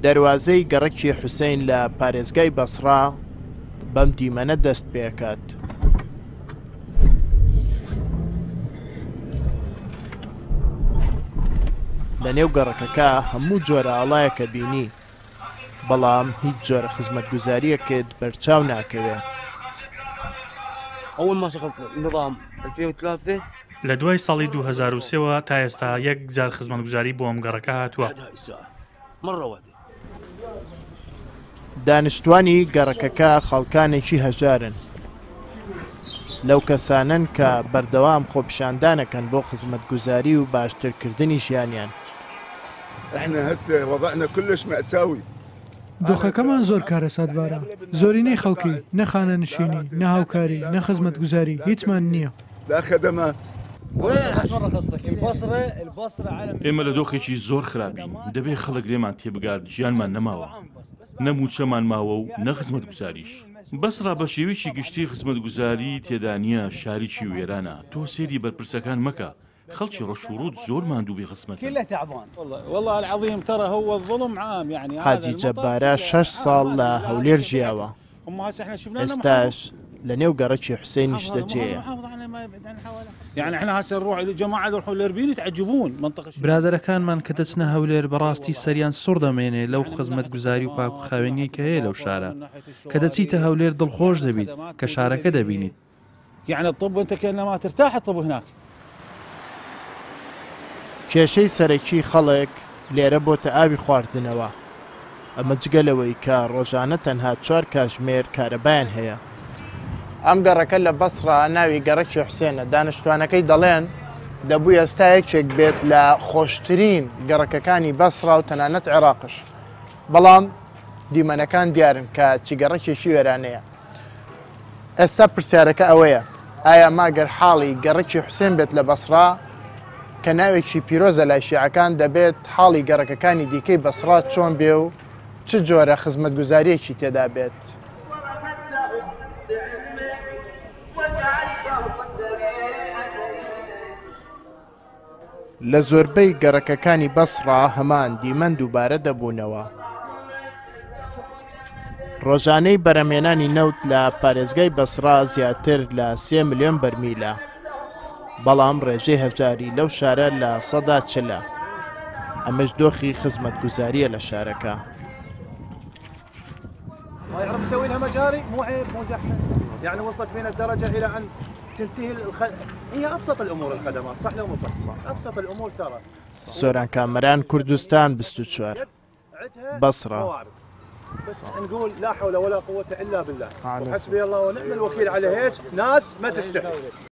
دەواازەی گەڕەکی حوسێن لە پارێزگای بەسڕا بەم دیمەنە دەست پێکات. لە نێو گەڕەکەکە هەموو جۆرە ئاڵایەکە بینی، بەڵام هیچ جۆرە خزمەتگوزاریەکت بەرچاو ناکەوێ. لە دوای ساڵی 2003ەوە تا ئێستا یەک جار خزمەتگوزاری بۆ ئەم گەڕەکە هاتووە. دانیشتوانی گەڕەکەکە خەڵکانێکی هەژارن، لەو کەسانن کە بەردەوام خۆپیشاندانەکەن بۆ خزمەتگوزاری و باشترکردنی ژیانیان. دۆخەکەمان زۆر کارەساتبارە، زۆرینەی خەڵکی نەخانە نشینی، نە هاوکاری، نە خزمەتگوزاری هیچمان نییە. ئێمە لە دۆخێکی زۆر خراپین، دەبێت خەڵک لێمان تێبگات، ژیانمان نەماوە، نەموچەمان ماوە و نەخزمەت گوزاریش. بەسڕا بە شێوەیەکی گشتی خزمەتگوزاری تێدا نییە، شاریکی وێرانە. تۆ سێری بەرپرسەکان مەکە، خەڵکی ڕەشوڕوت زۆر ماندوو بێ خزمەت. حاجی جەبارە 6 ساڵ لە هەولێر ژیاوە، ئێستاش لە نێو گەڕەکی حوسێنیش دەجێیە. برادەرەکانمان کە دەچنە هەولێر بەڕاستی سەریان سوڕ دەمێنێ لەو خزمەتگوزاری و پاک و خاوێنی کە هەیە لەو شارە. کە دەچیتە هەولێر دڵخۆش دەبیت کە شارەکە دەبینیت. کێشەی سەرەکی خەڵک لێرە بۆتە ئاوی خواردنەوە، ئەمە جگەلەوەی کە ڕۆژانە تەنها 4 کاتژمێر کارەبایان هەیە. ئەم گەڕەکە لە بەسڕا ناوی گەڕەکی حوسێنە. دانیشتوانەکەی دەڵێن دەبوو ئێستا یەکێک بێت لە خۆشترین گەڕەکەکانی بەسڕا و تەنانەت عێراقش، بەڵام دیمەنەکان دیارن کە چی گەڕەکێکی وێرانەیە. ئێستا پرسیارەکە ئەوەیە، ئایا ماگەر حاڵی گەڕەکی حوسێن بێت لە بەسڕا کە ناوێکی پیرۆزە لای شیعەکان، دەبێت حاڵی گەڕەکەکانی دیکەی بەسڕا چۆن بێ و چ جۆرە خزمەتگوزاریەکی تێدا بێت. لە زۆربەی گەڕەکەکانی بەسڕا هەمان دیمەن دووبارە دەبوونەوە. ڕۆژانەی بەرەمێنانی نەوت لە پارێزگای بەسڕا زیاتر لە 3 ملیۆن بەرمیلە، بەڵام ڕێژەی هەژاری لەو شارە لە 40%. ئەمەش دۆخی خزمەتگوزاریە لە شارەکە. مسوي لها مجاري مو عيب مو زحمه، يعني وصلت بين الدرجه الى ان تنتهي هي ابسط الامور الخدمات، صح لو مو صح؟ ابسط الامور ترى. سۆران کامەران کوردستان 24 بەسڕا. بس نقول لا حول ولا قوه الا بالله، وحسبي الله ونعم الوكيل على هيك ناس ما تستحي.